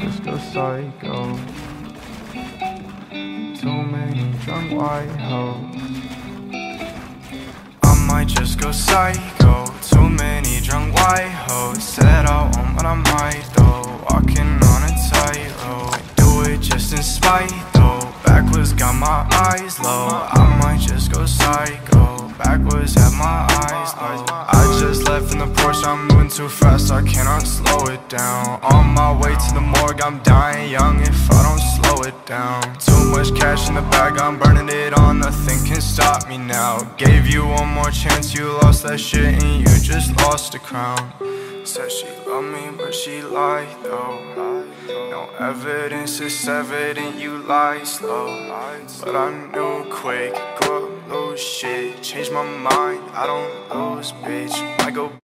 just go psycho. Too many drunk white hoes. I might just go psycho. Too many drunk white hoes. Said I won't, but I might though. Walking on a tightrope. I do it just in spite though. Backwards got my eyes low. I might just go psycho. Backwards have my eyes low. I just left in the Porsche, I'm moving too fast, I cannot slow it down. On my way to the morgue, I'm dying young if I don't slow it down. Too much cash in the bag, I'm burning it all, nothing can stop me now. Gave you one more chance, you lost that shit and you just lost the crown. Said she loved me, but she lied though. No evidence, it's evident you lied slow. But I knew quick, go up, lose shit. Change my mind, I don't lose, bitch. I go